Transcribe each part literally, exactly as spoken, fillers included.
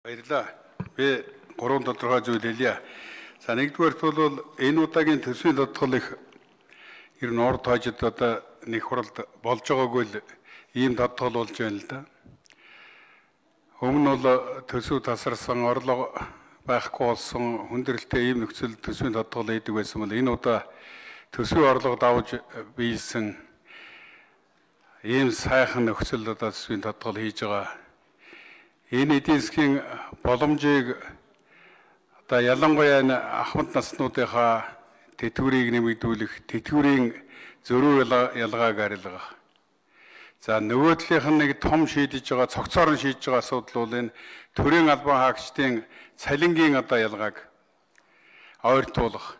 Баярлалаа. Би гурван тодорхой зүйл хэлье. За нэгдүгээрт бол энэ удаагийн төсвийн тодтол их ер нь урд хожид одоо нэг хуралд болж байгаагүй л ийм тодтол болж байна л да. Өмнө бол төсөв тасарсан орлого байхгүй болсон хүндрэлтэй ийм нөхцөл төсвийн тодтол хийдэг байсан бол энэ удаа төсвийн орлого давж биелсэн ийм сайхан нөхцөл одоо төсвийн тодтол хийж байгаа. Энэ эдийн засгийн боломжийг одоо ялангуяа ахмад наснуудынхаа тэтгэврийг нэмэгдүүлэх, тэтгэврийн зөрүү ялгааг арилгах. За нөгөө талынх нь нэг том шийдэж байгаа, цогцоор нь шийдэж байгаа асуудал бол энэ төрийн албан хаагчдын цалингийн одоо ялгааг ойртуулах.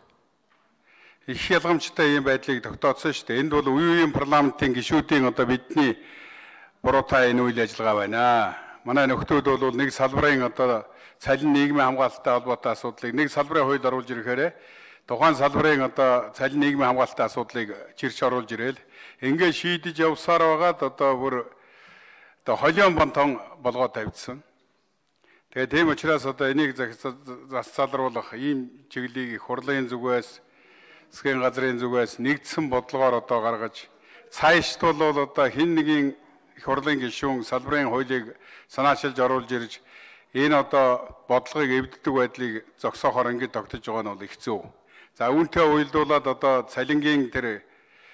Их ялгамжтай ийм байдлыг тогтооцсон шүү дээ. Энд бол үе үеийн парламентын гишүүдийн одоо бидний буруутай энэ үйл ажиллагаа байна. Манай нөхдүүд бол нэг салбарын одоо цалин нийгмийн хамгаалалттай холбоотой асуудлыг нэг салбарын хууль оруулж ирэхээр тухайн салбарын одоо цалин нийгмийн хамгаалалттай асуудлыг чирч оруулж ирэл ингээд шийдэж явсаар байгаад одоо бүр одоо холион бантон болгоод тавьдсан. Тэгээ тийм учраас одоо энийг засалруулах ийм чиглэлийг их хурлын зүгээс, засгийн газрын зүгээс нэгдсэн бодлогоор одоо гаргаж цаашд бол одоо хин нэгin их хурлын гишүүн салбарын хуулийг санаачилж оруулж ирж энэ одоо бодлогыг эвддэг байдлыг зогсоохоор ингэж тогтож байгаа нь бол их зөв. За үүнтэй уялдуулаад одоо цалингийн тэр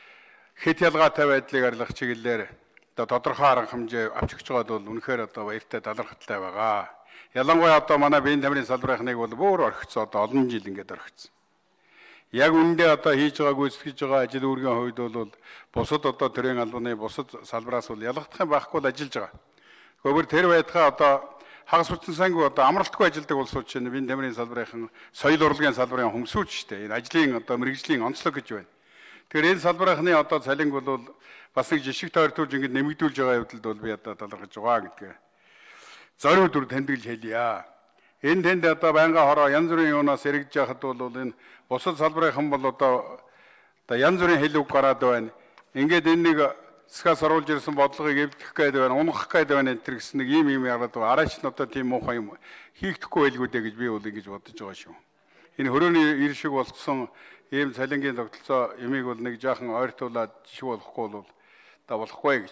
хэд ялгаатай байдлыг арилгах чиглэлээр одоо тодорхой арга хэмжээ авч өгч байгаад бол үнэхээр одоо баяртай талархалтай байгаа. Ялангуяа одоо манай биеийн тамирын салбарынхныг бол бүр орхицсон одоо олон жил ингэж орхицсон. Яг үүндээ одоо хийж байгаа гүйцэтгэж байгаа ажил үүргийн хувьд бол бусад одоо төрийн албаны бусад салбараас бол ялгагдах юм байхгүй л ажиллаж байгаа. Гэхдээ тэр байтугай одоо хагас хүчин сангүй одоо амралтгүй ажилладаг улсууд чинь биеийн тамирын салбарын соёл урлагийн салбарын хөмсүүч шүү дээ. Энэ ажлын одоо мэрэгжлийн онцлог гэж байна. Тэгэхээр энэ салбарынхны одоо цалинг бол бас нэг жишг тойртуулж ингэж нэмэгдүүлж байгаа явдалд бол би одоо талархаж байгаа гэдгээ. Зориуд үр тэмдэглэж хэлье. Энэ тэнд одоо байнга хороо янз бүрийн юунаас эргэж яхад бол энэ бусад салбарынхан бол одоо одоо янз бүрийн хэл үг гараад байна. Ингээд энэ нэг засгаас оруулж ирсэн бодлогыг эвдэх гээд байна, унах гээд байна энэ төр гэсэн нэг ийм ийм яагаад байна. Араач нь одоо тийм муухай юм хийгдэхгүй байлгүй дээ гэж би бол ингэж бодож байгаа шүү. Энэ хөрөөний ир шиг болцсон ийм цалингийн тогтолцоо ямиг бол нэг жаахан ойртуулаад жишг болохгүй бол та болохгүй гэж.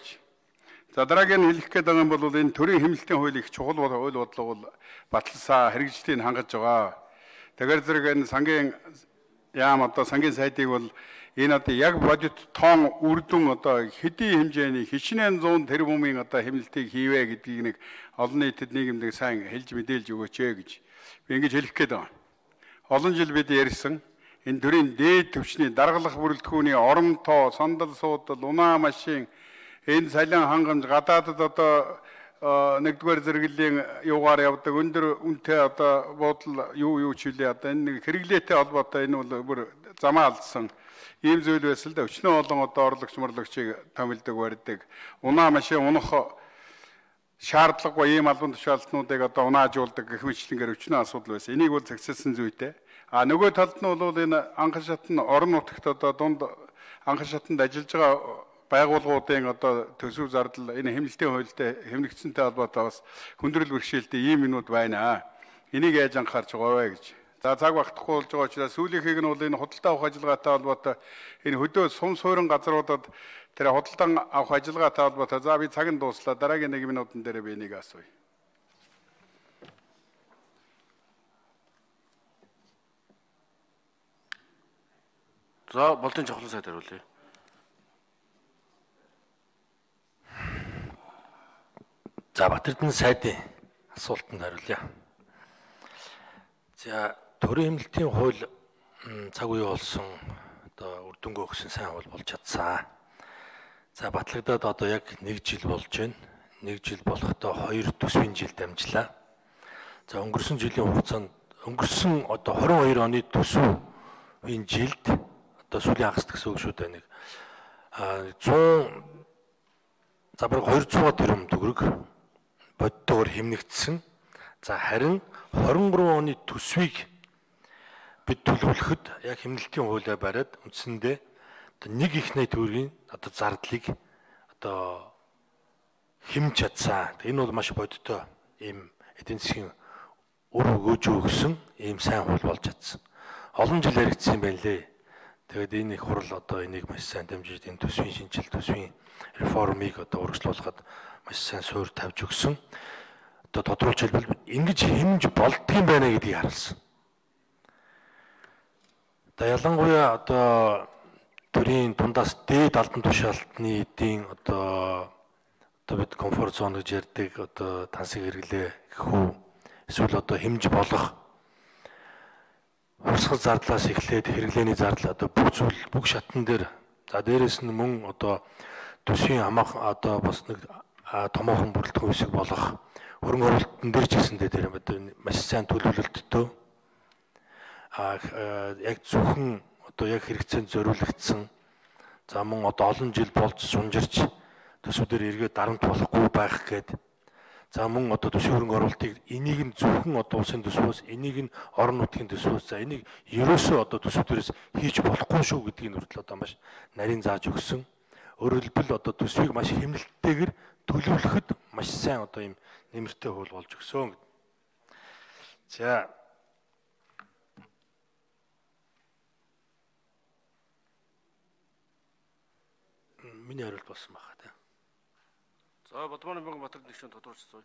За дараагийн хэлэх гээд байгаа юм бол энэ төрийн хэмнэлтийн хууль их чухал хууль бодлого бол баталсаа хэрэгжилтийг хангаж байгаа. Тэгэхээр зэрэг энэ сангийн яам одоо сангийн сайдыг бол энэ одоо яг бодит тоон үрдүн одоо хэдийн хэмжээний хичнээн зуун тэрбумын одоо хэмнэлтийг хийвэ гэдгийг нэг олон нийтэд нийгэмдэг сайн хэлж мэдээлж өгөөч ээ гэж би ингэж хэлэх гээд байна. Олон жил бид ярьсан энэ төрийн дээд түвшний даргалах бүрэлдэхүүний орон тоо, сандал суудал, унаа машин энэ цалин хангамж гадаадд одоо нэгдүгээр зэрэглэлийн юугаар явдаг өндөр үнэтэй одоо буудал юу юу ч үлээ одоо энэ хэрэглээтэй холбоотой энэ бол бүр замаа алдсан ийм зүйл байсан л да өчнөө олон одоо орлогч морлогчийг томилдог барьдаг унаа машин унах шаардлагагүй ийм албан тушаалтнуудыг одоо унаажуулдаг гэх мэтлэнгээр өчнөө асуудал байсан. Энийг бол цагсалсан зүйтэй. А нөгөө талд нь бол энэ анхан шатны орон нутагт одоо дунд анхан шатанд ажиллаж байгаа байгууллагуудын одоо төсөв зардал энэ хэмнэлтийн хуультай хэмнэгдсэнтэй холбоотой бас хүндрэл бэрхшээлтэй ийм юмнууд байна. Энийг яаж анхаарч байгаа вэ гэж. За цаг багтахгүй болж байгаа учраас сүүлийнхийг нь бол энэ худалдаа авах ажиллагаатай холбоотой энэ хөдөө сум суурин газруудад тэр худалдан авах ажиллагаатай холбоотой за би цаг нь дууслаа дараагийн нэг минутын дээр би энийг асууя. За болтын жавхлан сайд хариулъя. За Батэрдэн сайдын асуултанд хариулъя. За төрийн хэмнэлтийн хууль цаг үе болсон одоо үр дүнгээ өгсөн сайн хууль болж чадсан. За батлагдаад одоо яг нэг жил болж байна. Нэг жил болохдоо хоёр төсвийн жил дамжлаа. За өнгөрсөн жилийн хугацаанд өнгөрсөн одоо хорин хоёр оны төсвийн жилд одоо сүүлийн хагас гэсэн үг шүү дээ нэг зуун за бараг двухсот тэрбум төгрөг бодтоор хэмнэгдсэн. За харин хорин гурван оны төсвийг бид төлөвлөхөд яг хэмнэлтийн хуулиа бариад үндсэндээ нэг их найт төгрөгийн одоо зардлыг одоо хэмж чадсан. Энэ бол маш бодиттой ийм эдийн засгийн үр өгөөж өгсөн ийм сайн хууль болж чадсан. Олон жил яригдсан юм байна лээ. Тэгээд энэ их хурал одоо энийг маш сайн дамжиж энэ төсвийн шинжил, төсвийн реформыг одоо урагшлуулахад маш сайн суурь тавьж өгсөн. Одоо тодруулж хэлбэл ингэж хэмж болдгийм байна гэдгийг харуулсан. Одоо ялангуяа одоо төрийн дундаас дээд албан тушаалтны эдийн одоо одоо бид комфорт зон гэж ярьдаг одоо тансыг хэрэглээ гэхүү эсвэл одоо хэмж болох урсгал зардлаас эхлээд хэрэглээний зардал одоо бүх зүйл бүх шатн дээр за дээрэс нь мөн одоо төсвийн хамаах одоо бас нэг томоохон бүрэлдэхүүн хэсэг болох хөрөнгө оруулалтын дээр ч гэсэндээ тэр маш сайн төлөвлөлттэй а яг зөвхөн одоо яг хэрэгцээнд зориулагдсан за мөн одоо олон жил болж сунжирч төсвүүдээр эргээд дарамт болохгүй байх гээд за мөн одоо төсвийн хөрөнгө оруулалтыг энийг нь зөвхөн одоо улсын төсвөөс энийг нь орон нутгийн төсвөөс за энийг ерөөсөө одоо төсвүүдээс хийж болохгүй шүү гэдгийг нүртэл одоо маш нарийн зааж өгсөн. Өөрөөр хэлбэл одоо төсвийг маш хэмнэлттэйгээр төлөвлөхөд маш сайн одоо ийм нэмэртэй хууль болж өгсөн. За миний хариулт болсон байна тийм. За Бадманы Баатар нэгшин тодорхойлсон.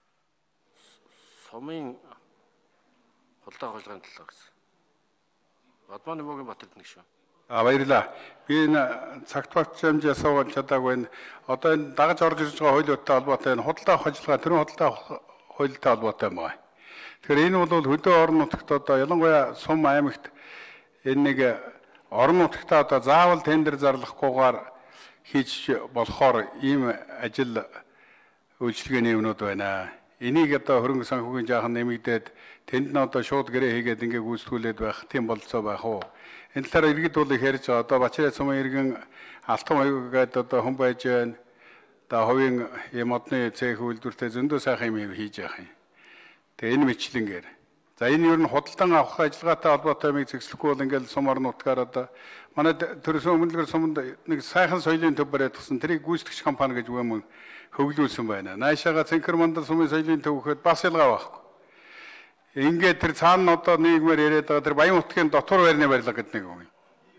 Сумын хулдаа хулгайн талаар гэсэн. Бадманы Баатар нэгшин. А баярлаа. Би энэ цагт багт хэмжээ асууж чадаагүй. Одоо энэ дагаж орж ирж байгаа хуулиудтай холбоотой энэ худалдаа авах ажиллагаа төрийн худалдаа авах хуулитай холбоотой юм байна. Тэгэхээр энэ бол хөдөө орон нутагт одоо ялангуяа Сум аймагт энэ нэг орон нутагтаа одоо заавал тендер зарлахгүйгээр хийж болохоор ийм ажил үйлчлэгээний юмнууд байна. Энийг одоо хөрөнгө санхүүгийн жаахан нэмэгдээд тэнд нь одоо шууд гэрээ хийгээд ингээ гүйцэтгүүлээд байх тийм болцоо байх уу? Энэ талаар иргэд бол их ярьж байгаа. Одоо Бачраа Сумын иргэн Алтан аюугаад одоо хүн байж байна. Одоо хувийн ийм модны цех үйлдвэртэй зөндөө сайхан юм хийж явах юм. Тэгээ энэ мэтлэнгээр. За энэ юу н худалдан авах ажиллагаатай холбоотой юмыг зэгслэхгүй бол ингээл Сум орон нутгаар одоо манай төрсөн өмнөлгөр Сумд нэг сайхан соёлын төв бариадсан тэрийг гүйцэтгэгч компани гэж юм хөвлүүлсэн байна. Наашаага Цэнхэр мандал Сумын соёлын төв гэхэд бас ялгаа байхгүй. Ингээд тэр цаана одоо нийгмээр яриад байгаа тэр Баян утгын дотор байрны барилга гэдэг нэг юм.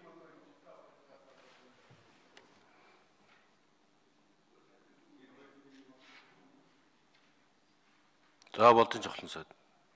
За болдын жохлон сайд.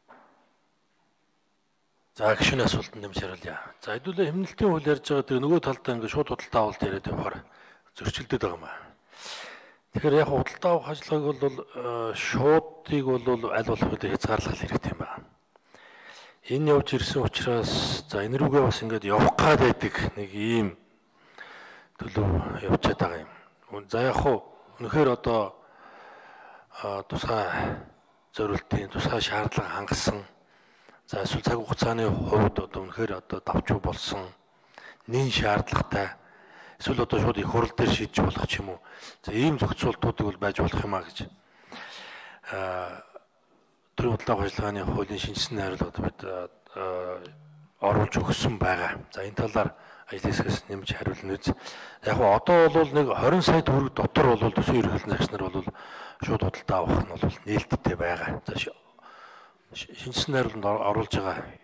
За гişүний асуултанд нэмж хариулъя. За хэдүүлээ хэмнэлтийн хууль ярьж байгаа тэр нөгөө талдаа ингээд шууд худалдаа авалт яриад явахаар зөрчилдөд байгаа юм аа. Тэгэхээр яг худалдаа авах ажиллагааг бол шуудыг бол аль болох үедээ хязгаарлах хэрэгтэй юм байна. Энэ явж ирсэн учраас за энэ рүүгээ бас ингээд явах гад байдаг нэг ийм төлөв явчихад байгаа юм. За яг хуу үнэхээр одоо тусгай зорилтын тусгай шаардлага хангасан за эсвэл цаг хугацааны хувьд одоо үнэхээр одоо давчуу болсон нэн шаардлагатай эсвэл одоо шууд их хурал дээр шийдэж болох ч юм уу. За ийм зохицуултуудыг бол байж болох юм а гэж аа төрийн худалдаа авах ажиллагааны хуулийн шинжилсэн найруулгад бид оруулж өгсөн байгаа. За энэ талаар ажил хэсгээс нэмж хариулна үз. Яг нь одоо бол нэг хорин сая төгрөг дотор бол төсвийн ерөнхийлөгчийн загч нар бол шууд худалдаа авах нь бол нээлттэй байгаа. За шинжилсэн найруулганд оруулж байгаа